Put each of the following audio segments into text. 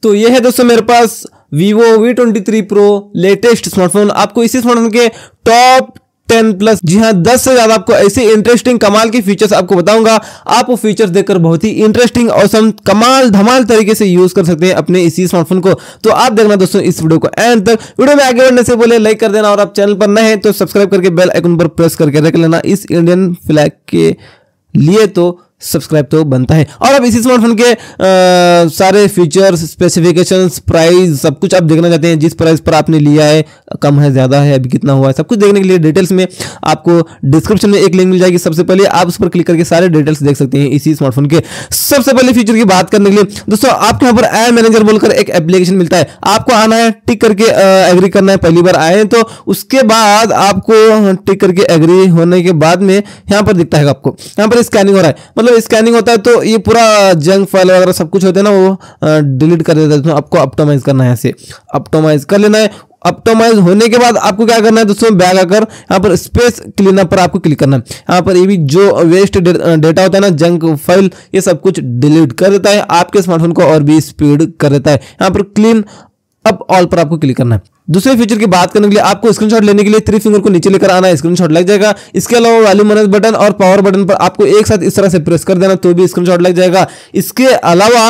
तो ये है दोस्तों मेरे पास Vivo V23 Pro latest smartphone. आपको इसी स्मार्टफोन के टॉप 10 प्लस, जी हाँ 10 से ज्यादा आपको ऐसे इंटरेस्टिंग कमाल के फीचर्स आपको बताऊंगा। आप वो फीचर्स देखकर बहुत ही इंटरेस्टिंग औसम कमाल धमाल तरीके से यूज कर सकते हैं अपने इसी स्मार्टफोन को। तो आप देखना दोस्तों इस वीडियो को एंड तक। वीडियो में आगे बढ़ने से पहले लाइक कर देना और आप चैनल पर नए हैं तो सब्सक्राइब करके बेल आइकन पर प्रेस करके रख लेना। इस इंडियन फ्लैग के लिए तो सब्सक्राइब तो बनता है। और अब इसी स्मार्टफोन के सारे फीचर्स, स्पेसिफिकेशंस, प्राइस सब कुछ आप देखना चाहते हैं, जिस प्राइस पर आपने लिया है, कम है, ज़्यादा है, अभी कितना हुआ है, सब कुछ देखने के लिए डिटेल्स में आपको डिस्क्रिप्शन में एक लिंक मिल जाएगी। सबसे पहले आप उस पर क्लिक करके सारे डिटेल्स देख सकते हैं इसी स्मार्टफोन के। सबसे पहले फीचर की बात करने के लिए दोस्तों आपके यहाँ पर आई मैनेजर बोलकर एक एप्लीकेशन मिलता है। आपको आना है, टिक करके एग्री करना है। पहली बार आए हैं तो उसके बाद आपको टिक करके एग्री होने के बाद में यहाँ पर दिखता है आपको, यहाँ पर स्कैनिंग हो रहा है, मतलब स्कैनिंग होता है तो ये पूरा जंक फाइल वगैरह सब कुछ होते हैं ना, वो डिलीट कर देता है। तो आपको ऑप्टिमाइज करना है, ऐसे ऑप्टिमाइज कर लेना है। ऑप्टिमाइज होने के बाद आपको क्या करना है दोस्तों, बैक आकर यहाँ पर स्पेस क्लीनअप पर आपको क्लिक करना है। यहाँ पर ये भी जो वेस्ट डेटा होता है ना, जंक फाइल, ये सब कुछ डिलीट कर देता है, आपके स्मार्टफोन को और भी स्पीड कर देता है। यहाँ पर क्लीन अप ऑल पर आपको क्लिक करना है। दूसरे फीचर की बात करने के लिए आपको स्क्रीनशॉट लेने के लिए 3 फिंगर को नीचे लेकर आना है, स्क्रीनशॉट लग जाएगा। इसके अलावा वॉल्यूम मैनेज बटन और पावर बटन पर आपको एक साथ इस तरह से प्रेस कर देना तो भी स्क्रीनशॉट लग जाएगा। इसके अलावा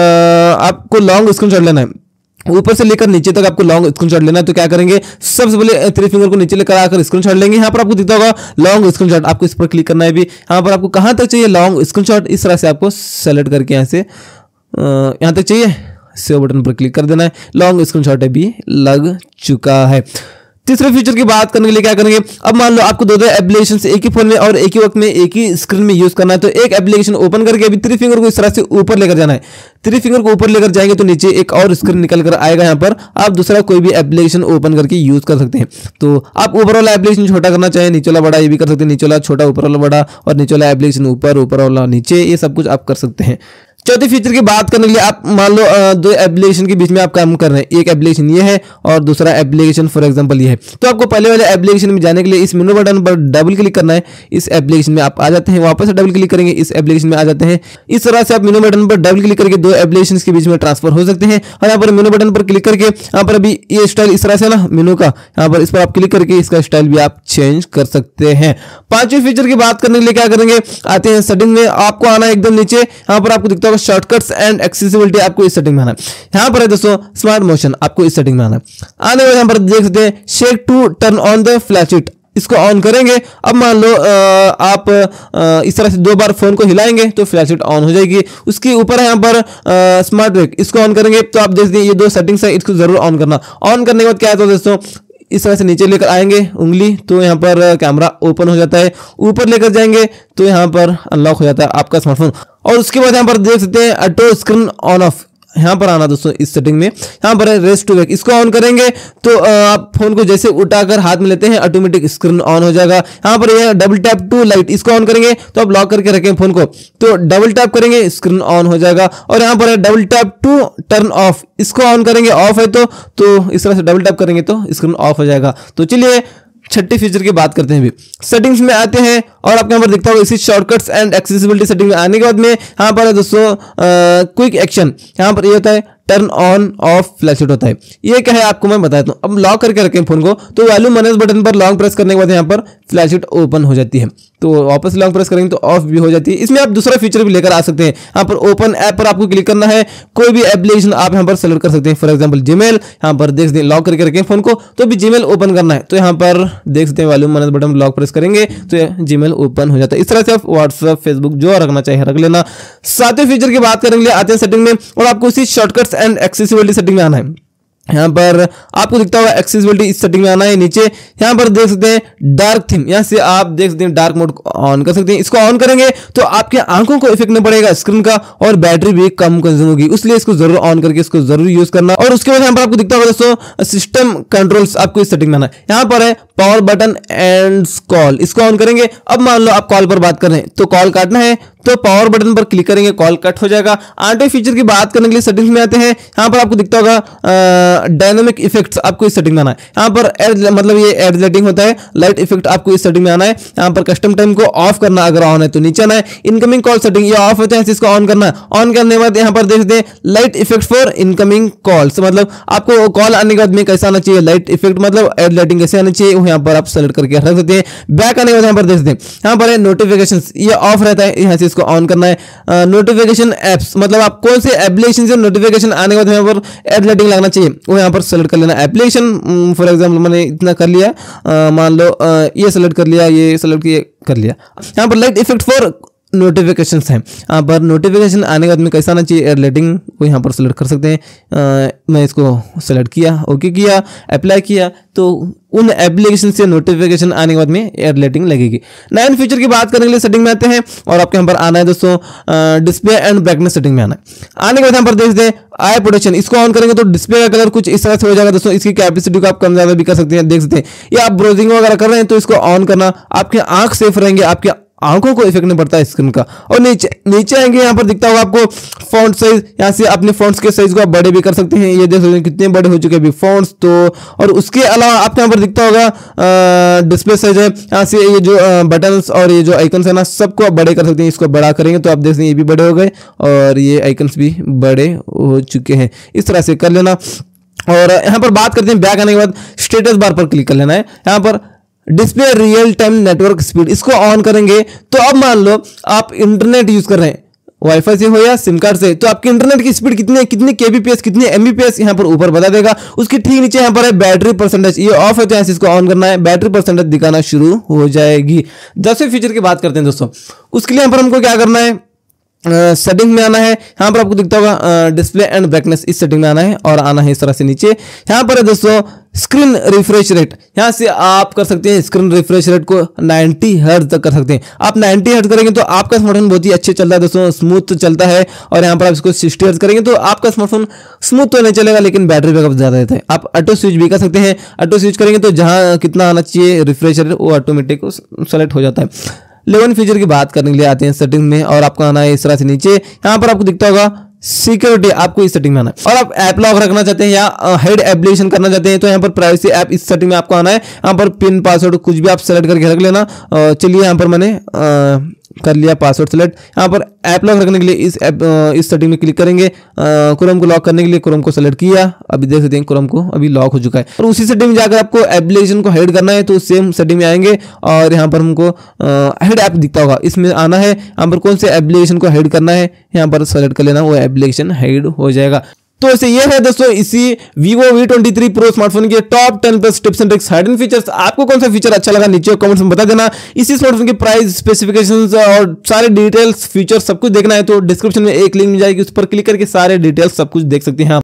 आपको लॉन्ग स्क्रीनशॉट लेना है, ऊपर से लेकर नीचे तक आपको लॉन्ग स्क्रीनशॉट लेना है। तो क्या करेंगे, सबसे पहले 3 फिंगर को नीचे लेकर आकर स्क्रीनशॉट लेंगे। यहाँ पर आपको दिखता होगा लॉन्ग स्क्रीनशॉट, आपको इस पर क्लिक करना है। भी यहाँ पर आपको कहाँ तक चाहिए लॉन्ग स्क्रीनशॉट, इस तरह से आपको सेलेक्ट करके यहाँ से यहाँ तक चाहिए, सेव बटन पर क्लिक कर देना है। लॉन्ग स्क्रीनशॉट भी लग चुका है। तीसरे फीचर की बात करने के लिए क्या करेंगे, अब मान लो आपको दो एप्लीकेशन एक ही फोन में और एक ही वक्त में एक ही स्क्रीन में यूज करना है। तो एक एप्लीकेशन ओपन करके अभी 3 फिंगर को इस तरह से ऊपर लेकर जाना है। 3 फिंगर को ऊपर लेकर जाएंगे तो नीचे एक और स्क्रीन निकल कर आएगा। यहाँ पर आप दूसरा कोई भी एप्लीकेशन ओपन करके यूज कर सकते हैं। तो आप ऊपर वाला एप्लीकेशन छोटा करना चाहें, नीचे वाला बड़ा, ये भी कर सकते हैं। नीचे वाला छोटा, ऊपर वाला बड़ा, और नीचे वाला एप्लीकेशन ऊपर, ऊपर वाला नीचे, ये सब कुछ आप कर सकते हैं। चौथे फीचर की बात करने के लिए आप मान लो 2 एप्लीकेशन के बीच में आप काम कर रहे हैं। एक एप्लीकेशन ये है और दूसरा एप्लीकेशन फॉर एग्जांपल ये है। तो आपको पहले वाले एप्लीकेशन में जाने के लिए इस मेनू बटन पर डबल क्लिक करना है। इस एप्लीकेशन में आप आ जाते हैं, वापस से डबल क्लिक करेंगे, इस एप्लीकेशन में आ जाते हैं। इस तरह से आप मेनू बटन पर डबल क्लिक करके 2 एप्लीकेशन के बीच में ट्रांसफर हो सकते हैं। और यहाँ पर मेनू बटन पर क्लिक करके यहाँ पर अभी ये स्टाइल इस तरह से ना मेनू का, यहाँ पर इस पर आप क्लिक करके इसका स्टाइल भी आप चेंज कर सकते हैं। पांचवें फीचर की बात करने के लिए क्या करेंगे, आते हैं सेटिंग में। आपको आना है एकदम नीचे, यहाँ पर आपको दिखता होगा शॉर्टकट्स एंड एक्सेसिबिलिटी, आपको इस सेटिंग में आना है। यहाँ पर है दोस्तों स्मार्ट मोशन, आपको इस सेटिंग में आना है। आने वाले यहाँ पर देख सकते हैं shake to turn on the flashlight, इसको ऑन करेंगे। अब मान लो आप इस तरह से 2 बार फोन को हिलाएंगे तो फ्लैशलाइट ऑन हो जाएगी। उसके ऊपर है यहाँ पर स्मार्ट वेक, इसको ऑन करेंगे तो आप देख सकते हैं ये 2 सेटिंग्स है, इसको जरूर ऑन करना। ऑन करने के बाद क्या है तो दोस्तों इस तरह से नीचे लेकर आएंगे उंगली तो यहाँ पर कैमरा ओपन हो जाता है। ऊपर लेकर जाएंगे तो यहाँ पर अनलॉक हो जाता है आपका स्मार्टफोन। और उसके बाद यहाँ पर देख सकते हैं ऑटो स्क्रीन ऑन ऑफ, यहाँ पर आना दोस्तों इस सेटिंग में। यहाँ पर है रेस्ट टू वेक, इसको ऑन करेंगे तो आप फोन को जैसे उठाकर हाथ में लेते हैं ऑटोमेटिक स्क्रीन ऑन हो जाएगा। यहाँ पर यह डबल टैप टू लाइट, इसको ऑन करेंगे तो आप लॉक करके रखें फोन को, तो डबल टैप करेंगे स्क्रीन ऑन हो जाएगा। और यहाँ पर है double tap to turn off, इसको ऑन करेंगे, ऑफ है तो इस तरह से डबल टैप करेंगे तो स्क्रीन ऑफ हो जाएगा। तो चलिए छठी फीचर की बात करते हैं। भी सेटिंग्स में आते हैं और आपको यहाँ पर दिखता होगा इसी शॉर्टकट्स एंड एक्सेसिबिलिटी सेटिंग में आने के बाद में यहाँ पर है दोस्तों क्विक एक्शन, यहाँ पर ये होता है टर्न ऑन ऑफ फ्लैशलाइट होता है। ये क्या है आपको मैं बताता हूँ। अब लॉक करके रखें फोन को तो वॉल्यूम मैनेज बटन पर लॉन्ग प्रेस करने के बाद यहाँ पर फ्लैशलाइट ओपन हो जाती है। तो वापस लॉन्ग प्रेस करेंगे तो ऑफ भी हो जाती है। इसमें आप दूसरा फीचर भी लेकर आ सकते हैं। यहाँ पर ओपन ऐप पर आपको क्लिक करना है, कोई भी एप्लीकेशन आप यहाँ पर सेलेक्ट कर सकते हैं। फॉर एग्जाम्पल जीमेल, यहाँ पर देख सकते हैं लॉक करके रखें फोन को तो भी जीमेल ओपन करना है तो यहाँ पर देख सकते हैं volume manage button lock press करेंगे तो जीमेल ओपन हो जाता है। इस तरह से आप व्हाट्सएप, फेसबुक जो रखना चाहिए रख लेना। 7वें फीचर की बात करने के लिए आते हैं सेटिंग में और आपको इसी शॉर्टकट्स एंड एक्सेसिबिलिटी सेटिंग में आना है। यहाँ पर आपको दिखता होगा एक्सेसिबिलिटी, इस सेटिंग में आना है। नीचे यहाँ पर देख सकते हैं डार्क थीम, यहाँ से आप देख सकते हैं डार्क मोड ऑन कर सकते हैं। इसको ऑन करेंगे तो आपके आंखों को इफेक्ट नहीं पड़ेगा स्क्रीन का और बैटरी भी कम कंज्यूम होगी, इसलिए इसको जरूर ऑन करके इसको जरूर यूज करना। और उसके बाद यहाँ पर आपको दिखता होगा दोस्तों सिस्टम कंट्रोल्स, आपको इस सेटिंग में आना है। यहाँ पर है पावर बटन एंड कॉल, इसको ऑन करेंगे। अब मान लो आप कॉल पर बात कर रहे हैं तो कॉल काटना है तो पावर बटन पर क्लिक करेंगे, कॉल कट हो जाएगा। ऑटो फीचर की बात करने के लिए सेटिंग्स में आते हैं। यहाँ पर आपको दिखता होगा डायनामिक इफेक्ट्स, आपको इस सेटिंग में आना है। यहाँ पर मतलब ये एड लाइटिंग होता है, लाइट इफेक्ट आपको इस सेटिंग में आना है। यहाँ पर कस्टम टाइम को ऑफ करना, अगर ऑन है तो नीचे आना है। इनकमिंग कॉल सेटिंग ये ऑफ होता है, इसको ऑन करना है। ऑन करने के बाद यहाँ पर देखते हैं light effect for incoming calls, मतलब आपको कॉल आने के बाद में कैसा आना चाहिए लाइट इफेक्ट, मतलब एड लाइटिंग कैसे आनी चाहिए, वो यहाँ पर आप सेलेक्ट करके रख सकते हैं। बैक आने के बाद यहाँ पर देख सकते हैं, यहाँ पर है नोटिफिकेशंस, ये ऑफ रहता है, यहाँ से इसको ऑन करना है। नोटिफिकेशन एप्स, मतलब आप कौन से एप्लीकेशन से नोटिफिकेशन आने के बाद यहाँ पर एड लाइटिंग लगना चाहिए, वो यहाँ पर सेलेक्ट कर लेना। एप्लीकेशन फॉर एग्जाम्पल मैंने इतना कर लिया, मान लो ये सेलेक्ट कर लिया, ये सेलेक्ट कर लिया। यहाँ पर लाइट इफेक्ट फॉर नोटिफिकेशंस हैं, यहाँ पर नोटिफिकेशन आने के बाद में कैसा आना चाहिए एड लाइटिंग, वो यहाँ पर सेलेक्ट कर सकते हैं। मैं इसको सेलेक्ट किया, ओके किया, अप्लाई किया, तो उन एप्लीकेशन से नोटिफिकेशन आने के बाद में एड लाइटिंग लगेगी। नए फीचर की बात करने के लिए सेटिंग में आते हैं और आपके यहाँ पर आना है दोस्तों डिस्प्ले एंड ब्राइटनेस सेटिंग में आना है। आने के बाद यहाँ पर देखते हैं आई प्रोटेक्शन, इसको ऑन करेंगे तो डिस्प्ले का कलर कुछ इस तरह से हो जाएगा दोस्तों। इसकी कैपेसिटी को आप कम ज़्यादा भी कर सकते हैं, देख सकते हैं। ये आप ब्राउजिंग वगैरह कर रहे हैं तो इसको ऑन करना, आपके आंख सेफ रहेंगे, आपके आंखों को इफेक्ट नहीं पड़ता है स्क्रीन का। और नीचे आएंगे, यहाँ पर दिखता होगा आपको फॉन्ट साइज, यहाँ से अपने फॉन्ट्स के साइज को आप बड़े भी कर सकते हैं। ये देख सकते हैं कितने बड़े हो चुके हैं अभी फॉन्ट्स तो। और उसके अलावा आपको यहाँ पर दिखता होगा डिस्प्ले साइज है, यहाँ से ये जो बटन्स और ये जो आइकन्स है ना, सबको आप बड़े कर सकते हैं। इसको बड़ा करेंगे तो आप देख सकते हैं ये भी बड़े हो गए और ये आइकन्स भी बड़े हो चुके हैं। इस तरह से कर लेना। और यहाँ पर बात करते हैं बैक आने के बाद स्टेटस बार पर क्लिक कर लेना है। यहाँ पर display real time network speed, इसको ऑन करेंगे तो अब मान लो आप इंटरनेट यूज कर रहे हैं वाईफाई से हो या सिम कार्ड से, तो आपकी इंटरनेट की स्पीड कितने केबीपीएस, कितने एमबीपीएस यहाँ पर ऊपर बता देगा। उसके ठीक नीचे यहाँ पर है बैटरी परसेंटेज, ये ऑफ है तो यहाँ से इसको ऑन करना है, बैटरी परसेंटेज दिखाना शुरू हो जाएगी। 10वें फीचर की बात करते हैं दोस्तों, उसके लिए यहाँ पर हमको क्या करना है, सेटिंग में आना है। यहाँ पर आपको दिखता होगा डिस्प्ले एंड ब्राइटनेस, इस सेटिंग में आना है और आना है इस तरह से नीचे। यहाँ पर है दोस्तों स्क्रीन रिफ्रेश रेट, यहाँ से आप कर सकते हैं स्क्रीन रिफ्रेश रेट को 90 हर्ट्ज तक कर सकते हैं। आप 90 हर्ट्ज करेंगे तो आपका स्मार्टफोन बहुत ही अच्छे चलता है दोस्तों, स्मूथ चलता है। और यहाँ पर आप इसको 60 हर्ट्ज करेंगे तो आपका स्मार्टफोन स्मूथ तो नहीं चलेगा लेकिन बैटरी बैकअप ज़्यादा रहता है। आप ऑटो स्विच भी कर सकते हैं, ऑटो स्विच करेंगे तो जहाँ कितना आना चाहिए रिफ्रेश रेट वो ऑटोमेटिक सेलेक्ट हो जाता है। 11 फीचर की बात करने के लिए आते हैं सेटिंग में और आपको आना है इस तरह से नीचे। यहाँ पर आपको दिखता होगा सिक्योरिटी, आपको इस सेटिंग में आना है। और आप ऐप लॉक रखना चाहते हैं या हेड एप्लीकेशन करना चाहते हैं तो यहाँ पर प्राइवेसी ऐप, इस सेटिंग में आपको आना है। यहाँ पर पिन पासवर्ड कुछ भी आप सेलेक्ट करके रख लेना। चलिए यहाँ पर मैंने कर लिया पासवर्ड सेलेक्ट। यहाँ पर ऐप लॉक रखने के लिए इस सेटिंग में क्लिक करेंगे। क्रोम को लॉक करने के लिए क्रोम को सेलेक्ट किया, अभी देख सकते हैं क्रोम को अभी लॉक हो चुका है। और उसी सेटिंग में जाकर आपको एप्लीकेशन को हाइड करना है तो सेम सेटिंग में आएंगे और यहाँ पर हमको हाइड ऐप दिखता होगा, इसमें आना है। यहाँ पर कौन से एप्लीकेशन को हाइड करना है यहाँ पर सेलेक्ट कर लेना, वो एप्लीकेशन हाइड हो जाएगा। तो ऐसे ये है दोस्तों इसी Vivo V23 Pro स्मार्टफोन के top 10 plus tips and tricks hidden features. आपको कौन सा फीचर अच्छा लगा नीचे कमेंट्स में बता देना। इसी स्मार्टफोन की प्राइस, स्पेसिफिकेशंस और सारे डिटेल्स, फीचर्स सब कुछ देखना है तो डिस्क्रिप्शन में एक लिंक मिल जाएगी, उस पर क्लिक करके सारे डिटेल्स सब कुछ देख सकते हैं।